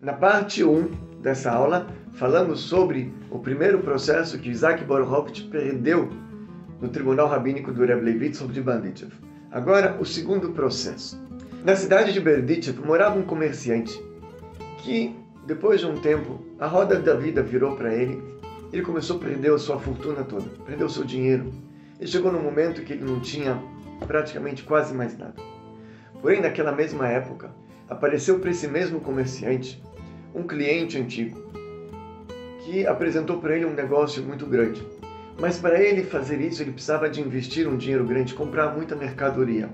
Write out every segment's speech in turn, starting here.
Na parte 1 dessa aula, falamos sobre o primeiro processo que Isaac Borovitch perdeu no Tribunal Rabínico do Rebbe Levitzchok de Berdichev. Agora, o segundo processo. Na cidade de Berdichev morava um comerciante que, depois de um tempo, a roda da vida virou para ele. Ele começou a perder a sua fortuna toda, perdeu o seu dinheiro. Ele chegou num momento que ele não tinha praticamente quase mais nada. Porém, naquela mesma época, apareceu para esse mesmo comerciante um cliente antigo que apresentou para ele um negócio muito grande. Mas para ele fazer isso, ele precisava de investir um dinheiro grande, comprar muita mercadoria.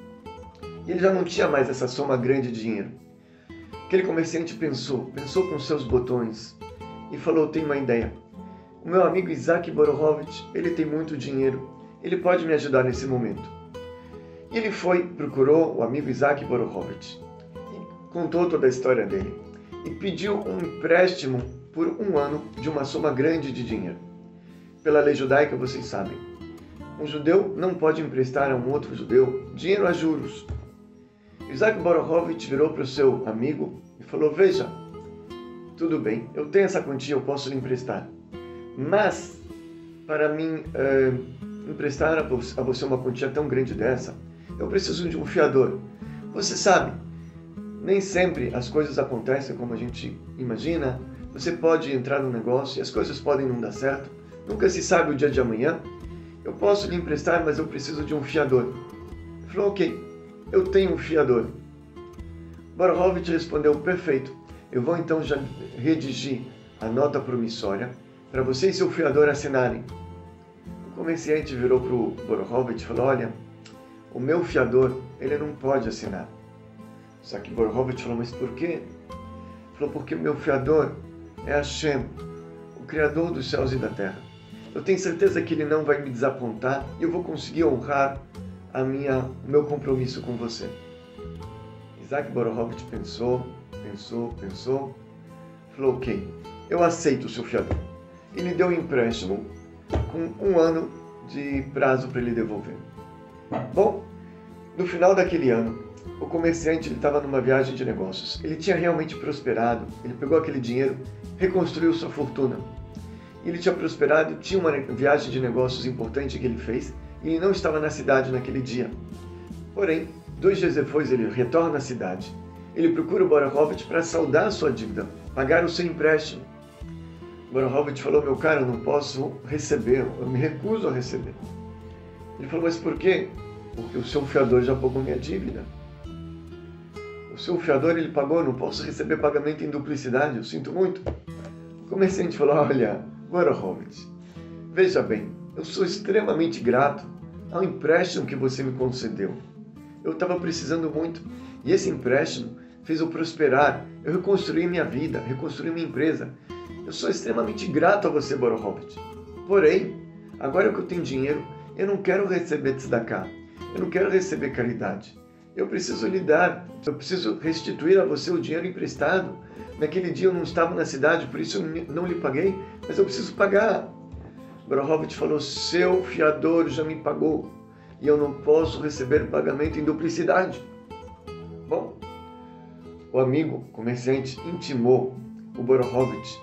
E ele já não tinha mais essa soma grande de dinheiro. Aquele comerciante pensou com seus botões e falou: tenho uma ideia. O meu amigo Isaac Borovitch, ele tem muito dinheiro, ele pode me ajudar nesse momento. E ele procurou o amigo Isaac Borovitch, e contou toda a história dele e pediu um empréstimo por um ano de uma soma grande de dinheiro. Pela lei judaica, vocês sabem, um judeu não pode emprestar a um outro judeu dinheiro a juros. Isaac Borovitch virou para o seu amigo e falou: veja, tudo bem, eu tenho essa quantia, eu posso lhe emprestar. Mas, para mim emprestar a você uma quantia tão grande dessa, eu preciso de um fiador. Você sabe, nem sempre as coisas acontecem como a gente imagina. Você pode entrar num negócio e as coisas podem não dar certo. Nunca se sabe o dia de amanhã. Eu posso lhe emprestar, mas eu preciso de um fiador. Ele falou: ok, eu tenho um fiador. Borovitch respondeu: perfeito, eu vou então já redigir a nota promissória para você e seu fiador assinarem. O comerciante virou para o Borovitch e falou: olha, o meu fiador, ele não pode assinar. Só que Borovitch falou: mas por quê? Ele falou: porque o meu fiador é Hashem, o Criador dos céus e da terra. Eu tenho certeza que ele não vai me desapontar e eu vou conseguir honrar o meu compromisso com você. Isaac Borovitch pensou, falou: ok, eu aceito o seu fiador. Ele deu um empréstimo com um ano de prazo para ele devolver. Bom, no final daquele ano, o comerciante estava numa viagem de negócios. Ele tinha realmente prosperado, ele pegou aquele dinheiro, reconstruiu sua fortuna. Ele tinha prosperado, tinha uma viagem de negócios importante que ele fez e ele não estava na cidade naquele dia. Porém, 2 dias depois ele retorna à cidade. Ele procura o Borovitch para saldar a sua dívida, pagar o seu empréstimo. Borovitch falou: meu caro, eu não posso receber, eu me recuso a receber. Ele falou: mas por quê? Porque o seu fiador já pagou minha dívida. O seu fiador, ele pagou, eu não posso receber pagamento em duplicidade, eu sinto muito. O comerciante falou: olha, Borovitch, veja bem, eu sou extremamente grato ao empréstimo que você me concedeu. Eu estava precisando muito e esse empréstimo fez eu prosperar, eu reconstruí minha vida, reconstruí minha empresa. Eu sou extremamente grato a você, Borovitch. Porém, agora que eu tenho dinheiro, eu não quero receber tzedakah, eu não quero receber caridade. Eu preciso lhe dar, eu preciso restituir a você o dinheiro emprestado. Naquele dia eu não estava na cidade, por isso eu não lhe paguei, mas eu preciso pagar. Borovitch falou: seu fiador já me pagou e eu não posso receber pagamento em duplicidade. Bom, o amigo comerciante intimou o Borovitch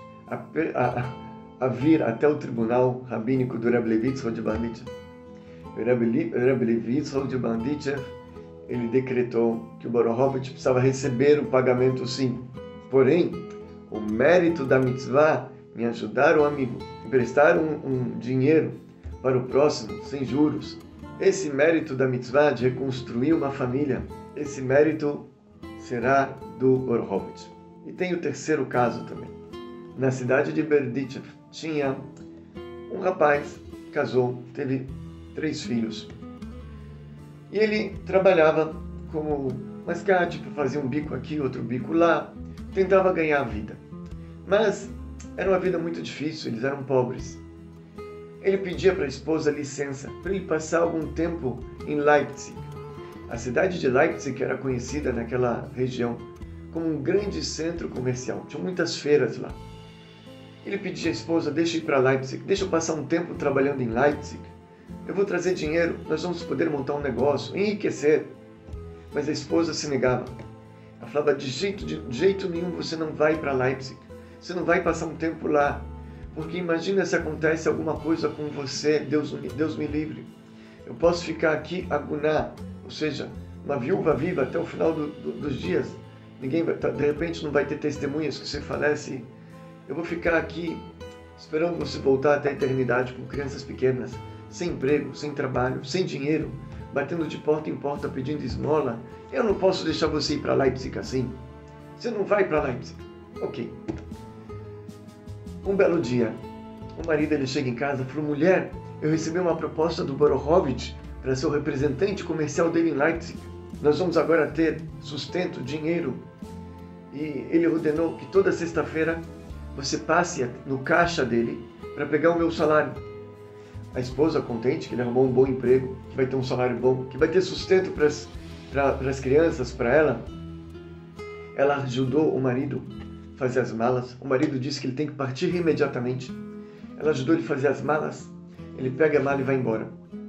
a vir até o tribunal rabínico do Rebbe Levitzchok de Berdichev. O Rebbe Levitzchok de Berdichev, ele decretou que o Borovitch precisava receber o pagamento sim. Porém, o mérito da mitzvah em ajudar o amigo, emprestar um dinheiro para o próximo sem juros, esse mérito da mitzvah de reconstruir uma família, esse mérito será do Borovitch. E tem o terceiro caso também. Na cidade de Berdichev tinha um rapaz, casou, teve 3 filhos. E ele trabalhava como mascate, fazia um bico aqui, outro bico lá, tentava ganhar a vida. Mas era uma vida muito difícil, eles eram pobres. Ele pedia para a esposa licença para ele passar algum tempo em Leipzig. A cidade de Leipzig era conhecida naquela região como um grande centro comercial. Tinha muitas feiras lá. Ele pedia à esposa: deixa eu ir para Leipzig, deixa eu passar um tempo trabalhando em Leipzig. Eu vou trazer dinheiro, nós vamos poder montar um negócio, enriquecer. Mas a esposa se negava. Ela falava, de jeito nenhum você não vai para Leipzig. Você não vai passar um tempo lá. Porque imagina se acontece alguma coisa com você, Deus me livre. Eu posso ficar aqui agunar, ou seja, uma viúva viva até o final dos dias. Ninguém vai, de repente não vai ter testemunhas que você falece. Eu vou ficar aqui esperando você voltar até a eternidade com crianças pequenas, sem emprego, sem trabalho, sem dinheiro, batendo de porta em porta pedindo esmola. Eu não posso deixar você ir para Leipzig assim. Você não vai para Leipzig. Ok. Um belo dia, o marido ele chega em casa e falou, mulher, eu recebi uma proposta do Borowitz para ser o representante comercial dele em Leipzig. Nós vamos agora ter sustento, dinheiro. E ele ordenou que toda sexta-feira você passe no caixa dele para pegar o meu salário. A esposa, contente que ele arrumou um bom emprego, que vai ter um salário bom, que vai ter sustento para as crianças, para ela ajudou o marido a fazer as malas. O marido disse que ele tem que partir imediatamente. Ela ajudou ele a fazer as malas. Ele pega a mala e vai embora.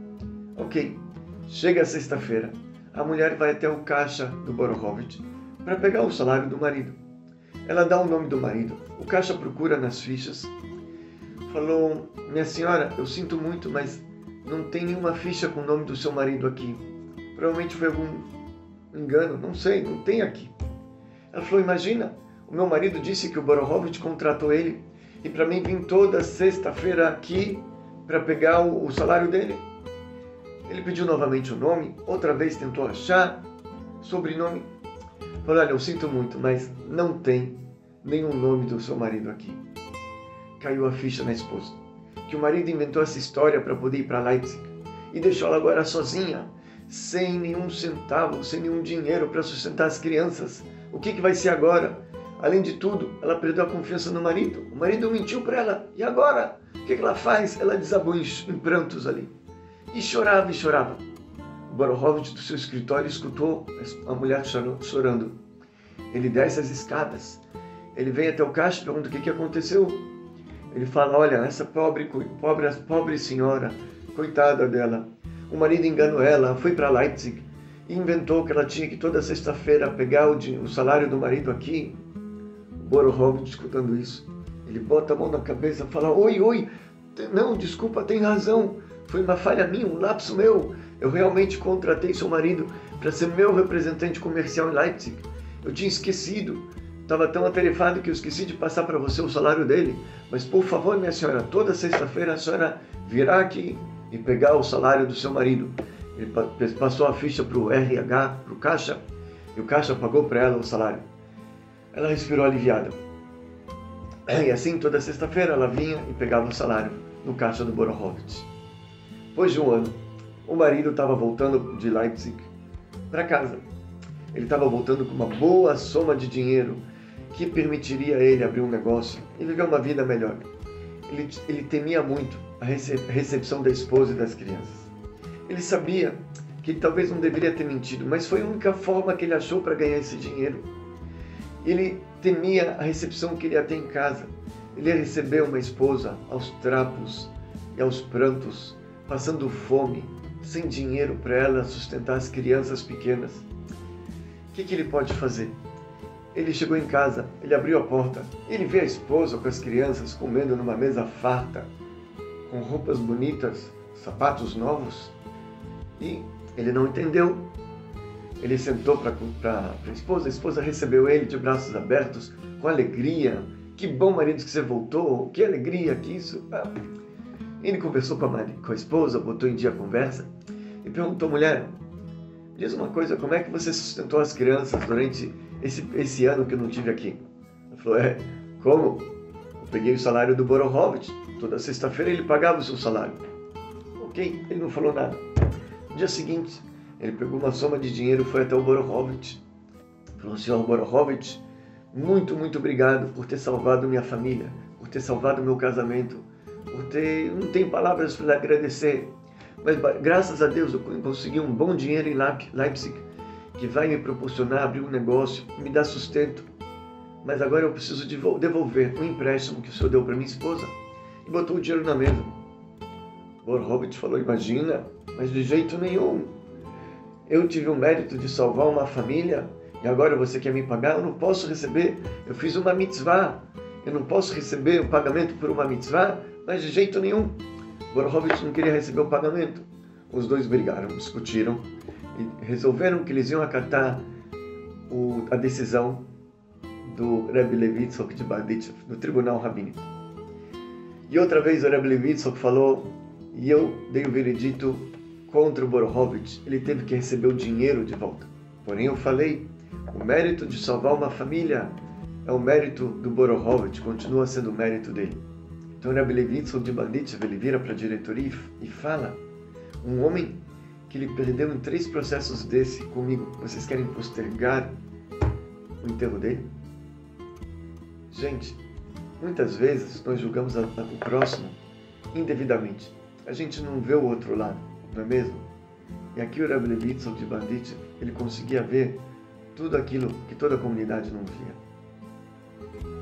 Ok, chega a sexta-feira. A mulher vai até o caixa do Borowitz para pegar o salário do marido. Ela dá o nome do marido. O caixa procura nas fichas. Falou, minha senhora, eu sinto muito, mas não tem nenhuma ficha com o nome do seu marido aqui. Provavelmente foi algum engano, não sei, não tem aqui. Ela falou, imagina, o meu marido disse que o Borowitz contratou ele e para mim vir toda sexta-feira aqui para pegar o salário dele. Ele pediu novamente o nome, outra vez tentou achar sobrenome. Falou, olha, eu sinto muito, mas não tem nenhum nome do seu marido aqui. Caiu a ficha na esposa. Que o marido inventou essa história para poder ir para Leipzig e deixou ela agora sozinha, sem nenhum centavo, sem nenhum dinheiro para sustentar as crianças. O que vai ser agora? Além de tudo, ela perdeu a confiança no marido. O marido mentiu para ela. E agora? O que ela faz? Ela desabou em prantos ali. E chorava e chorava. O Borowitz do seu escritório escutou a mulher chorando. Ele desce as escadas. Ele vem até o caixa e pergunta o que aconteceu. Ele fala, olha, essa pobre senhora, coitada dela. O marido enganou ela, foi para Leipzig e inventou que ela tinha que toda sexta-feira pegar o salário do marido aqui. O Borowitz, escutando isso, ele bota a mão na cabeça e fala, oi, não, desculpa, tem razão. Foi uma falha minha, um lapso meu. Eu realmente contratei seu marido para ser meu representante comercial em Leipzig. Eu tinha esquecido. Estava tão atarefado que eu esqueci de passar para você o salário dele. Mas, por favor, minha senhora, toda sexta-feira a senhora virá aqui e pegar o salário do seu marido. Ele passou a ficha para o RH, para o caixa, e o caixa pagou para ela o salário. Ela respirou aliviada. E assim, toda sexta-feira ela vinha e pegava o salário no caixa do Borowitz. Depois de um ano, o marido estava voltando de Leipzig para casa. Ele estava voltando com uma boa soma de dinheiro que permitiria a ele abrir um negócio e viver uma vida melhor. Ele temia muito a recepção da esposa e das crianças. Ele sabia que ele talvez não deveria ter mentido, mas foi a única forma que ele achou para ganhar esse dinheiro. Ele temia a recepção que ele ia ter em casa. Ele ia receber uma esposa aos trapos e aos prantos, passando fome, sem dinheiro para ela sustentar as crianças pequenas. O que ele pode fazer? Ele chegou em casa, ele abriu a porta, ele vê a esposa com as crianças comendo numa mesa farta, com roupas bonitas, sapatos novos, e ele não entendeu. Ele sentou para a esposa recebeu ele de braços abertos, com alegria. Que bom, marido, que você voltou, que alegria, que isso. Ele conversou com a esposa, botou em dia a conversa e perguntou, mulher, diz uma coisa, como é que você sustentou as crianças durante esse ano que eu não tive aqui? Ela falou, como? Eu peguei o salário do Borowitz, toda sexta-feira ele pagava o seu salário. Ok, ele não falou nada. No dia seguinte, ele pegou uma soma de dinheiro e foi até o Borowitz. Falou, senhor Borowitz, muito obrigado por ter salvado minha família, por ter salvado meu casamento, não tenho palavras para lhe agradecer, mas graças a Deus eu consegui um bom dinheiro em Leipzig, que vai me proporcionar abrir um negócio, me dar sustento, mas agora eu preciso devolver um empréstimo que o senhor deu para minha esposa, e botou o dinheiro na mesa. Borowitz falou, imagina, mas de jeito nenhum, eu tive o mérito de salvar uma família E agora você quer me pagar? Eu não posso receber. Eu fiz uma mitzvah. Eu não posso receber o pagamento por uma mitzvah? Mas de jeito nenhum. Borovitch não queria receber o pagamento. Os dois brigaram, discutiram e resolveram que eles iam acatar a decisão do Rebbe Levi Yitzhok de Berditchev, do tribunal rabínico. E outra vez o Rebbe Levi Yitzhok falou, e eu dei o veredito contra o Borovitch, ele teve que receber o dinheiro de volta. Porém eu falei, o mérito de salvar uma família é o mérito do Borovitch, continua sendo o mérito dele. Então o Rebbe Levi Yitzhok de Berditchev, ele vira para a diretoria e fala, um homem que ele perdeu em 3 processos desse comigo, vocês querem postergar o enterro dele? Gente, muitas vezes nós julgamos o próximo indevidamente. A gente não vê o outro lado, não é mesmo? E aqui o Rebbe Levi Yitzhok de Berditchev, ele conseguia ver tudo aquilo que toda a comunidade não via.